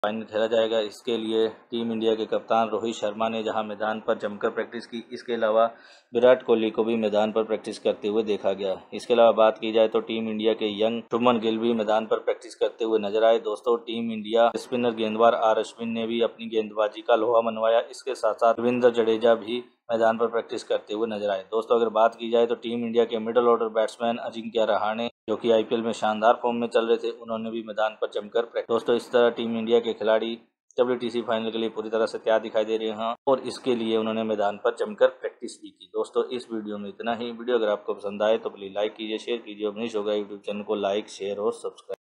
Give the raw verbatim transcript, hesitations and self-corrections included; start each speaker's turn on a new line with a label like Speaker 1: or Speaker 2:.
Speaker 1: Final खेला जाएगा। इसके लिए टीम इंडिया के कप्तान रोहित शर्मा ने जहां मैदान पर जमकर प्रैक्टिस की, इसके अलावा विराट कोहली को भी मैदान पर प्रैक्टिस करते हुए देखा गया। इसके अलावा बात की जाए तो टीम इंडिया के यंग शुभमन गिल भी मैदान पर प्रैक्टिस करते हुए नजर आए। दोस्तों, टीम इंडिया स्पिनर गेंदबाज आर अश्विन ने भी अपनी गेंदबाजी का लोहा मनवाया। इसके साथ साथ रविंद्र जडेजा भी मैदान पर प्रैक्टिस करते हुए नजर आए। दोस्तों, अगर बात की जाए तो टीम इंडिया के middle order batsman Ajinkya Rahane, जो कि आईपीएल में शानदार फॉर्म में चल रहे थे, उन्होंने भी मैदान पर जमकर प्रैक्टिस। दोस्तों, इस तरह टीम इंडिया के खिलाड़ी डब्ल्यूटीसी फाइनल के लिए पूरी तरह से तैयार दिखाई दे रहे हैं और इसके लिए उन्होंने मैदान पर जमकर प्रैक्टिस भी की। दोस्तों, इस वीडियो में इतना ही। वीडियो अगर आपको पसंद आए तो प्लीज लाइक कीजिए, शेयर कीजिए। मनीष होगा यूट्यूब चैनल को लाइक, शेयर और सब्सक्राइब।